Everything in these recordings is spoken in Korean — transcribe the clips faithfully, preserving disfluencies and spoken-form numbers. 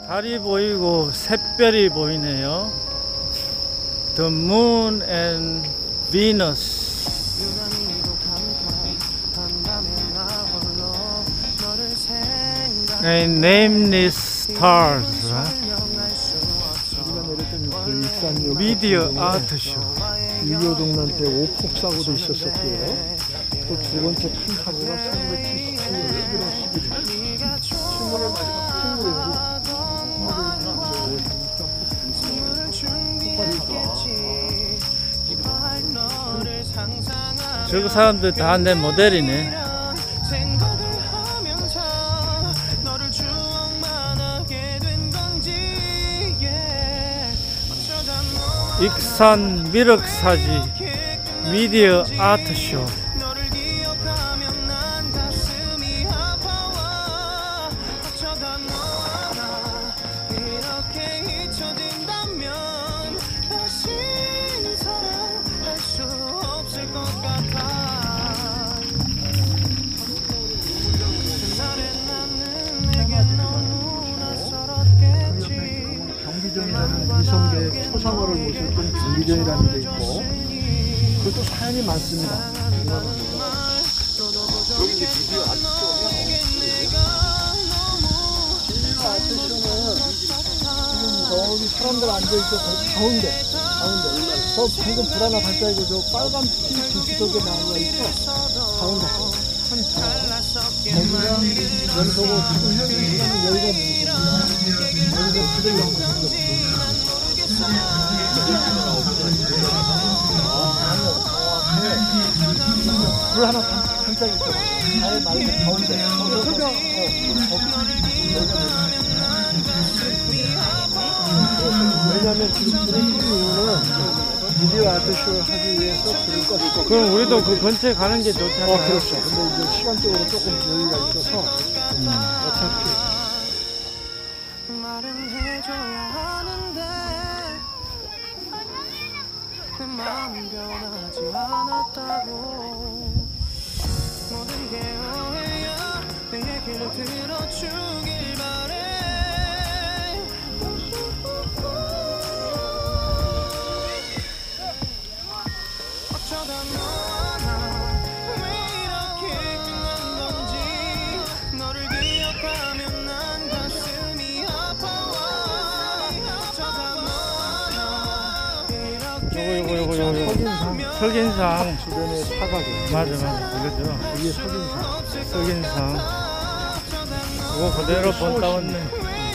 달이 보이고 샛별이 보이네요. The Moon and Venus. I name these stars. 미디어 아트쇼. 유교동란 때 오폭 사고도 있었었고요. 또 두 번째 큰 사고가 천구백칠십칠 년 일월 십일 일 친구를 맞으면 저거 사람들 다 내 모델이네. 익산 미륵사지 미디어 아트쇼. 경기전이라는 이성계의 초상화를 모셨던 경기전이라는 게 있고, 그것도 사연이 많습니다. 여기 이제 미디어 아트쇼냐? 미디어 아트쇼는 지금 저기 사람들 앉아있고 가운데 가운데 저 방금 불 하나 반짝이고 저 빨간 피 비치덕에 나와 있어. 가운데 한 거기가 연소고 지금 현재 여기가 연소고 여기서 지금 연소고 불 하나 반짝이고 아예 말고 가운데 저기가 왜냐면 지금 불을 끄는 이유는 미디어 아트쇼를 하기 위해서 불을 껐고. 그럼 우리도 그 근처에 가는 게 좋잖아요. 어, 그렇죠. 근데 이제 시간적으로 조금 여유가 있어서 음. 어차피 말은 해줘야 하는데 내 마음 변하지 않았다고. 모든 게 오해야. 내 얘기를 들어주길 바래. 어쩌다 너와 나 왜 이렇게 끝난 건지. 너를 기억하면 난 가슴이 아파와. 어쩌다 너와 나 이렇게 요거 요거 요거 요거 석인상 석인상. 주변에 사각이 맞아 맞아 이거죠. 이게 석인상. 석인상. 이거 그대로 본따왔네.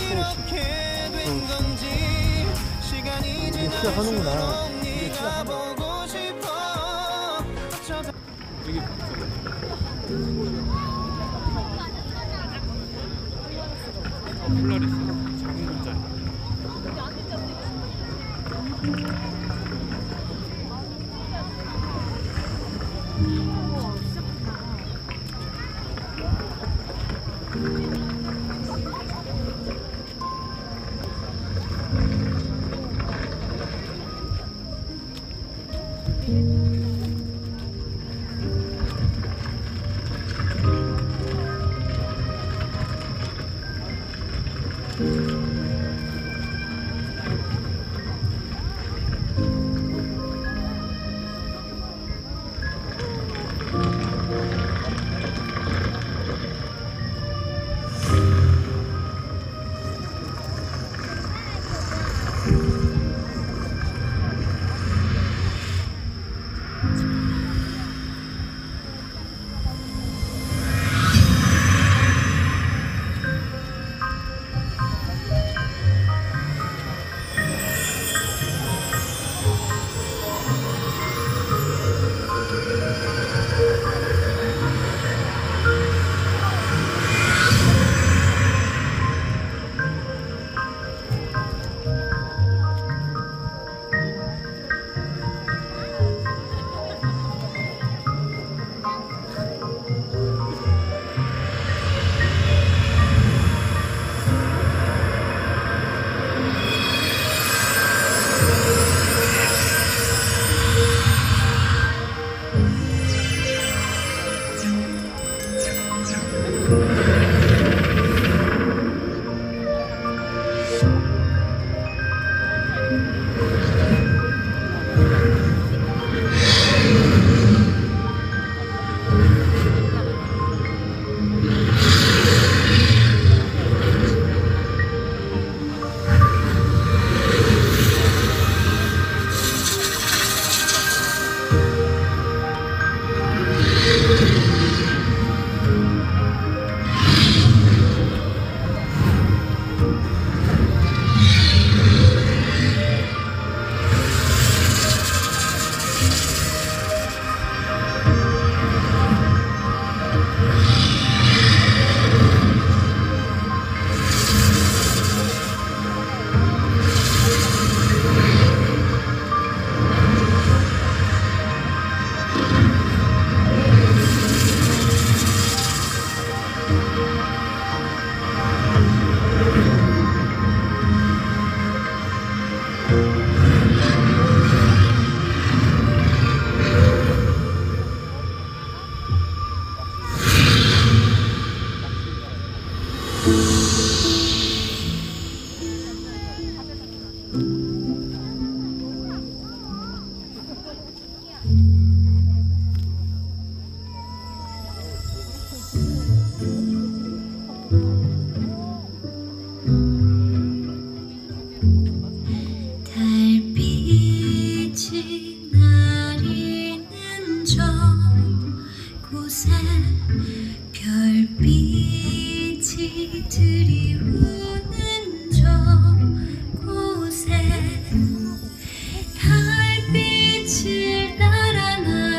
이제 시작하는구나. 이제 시작하는 플로리스 작은 글자. 달빛이 나리는 저 곳에 별빛이 들이우는 저 곳에 달빛을 따라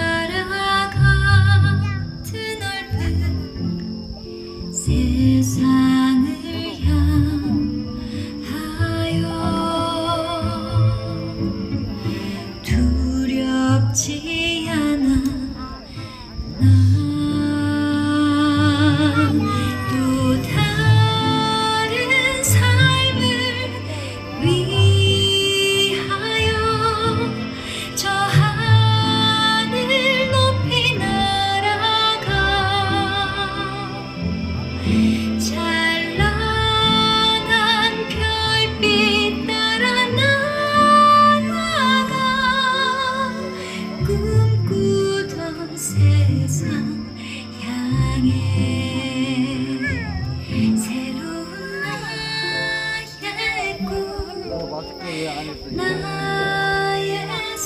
날아가 드넓은 세상을 향하여 두렵지 않아 난 또 다른 삶을 위하여 저 하늘 높이 날아가 찬란한 별빛 따라 날아가 꿈꾸던 세상 향해 새로운 나의 꿈 마스크 왜 안 했어? 나의 삶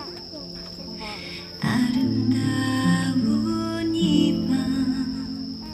아름다운 이 밤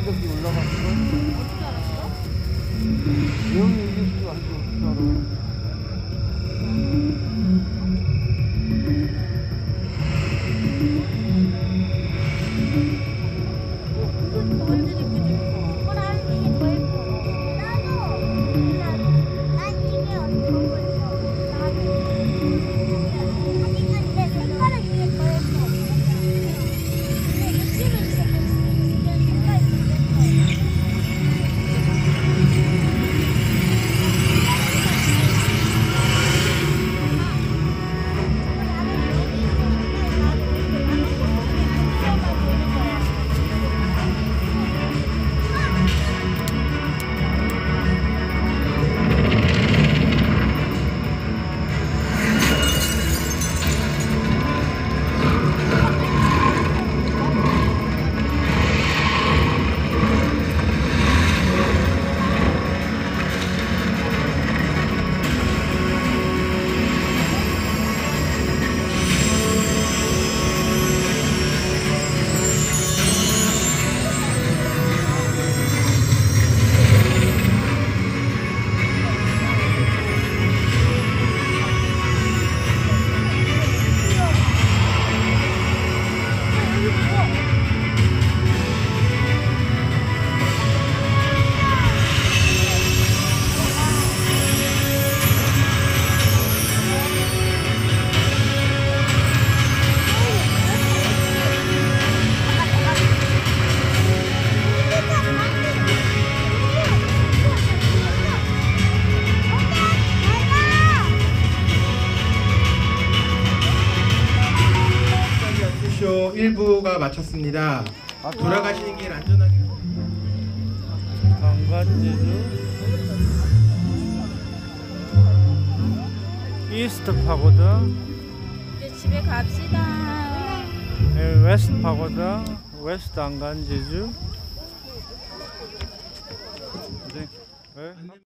여기저기 올라가는 거. 어떻게 알았어? 여기 이길 줄 알고 어떻게 알아? 완전 이쁘지? 나는 이게 더 예뻐. 나도. 난 이게 엄청 예뻐. 나도. 하지만 내 색깔은 이게 더 예뻐. 근데 느낌은 이게 더 이게 색깔이 더 예뻐. 쇼 일 부가 마쳤습니다. 돌아가시는 길 안전하게. 관광지주 이스트 파고다, 이제 집에 갑시다. 예, 웨스트 파고다, 웨스트 안간지주. 이제 예?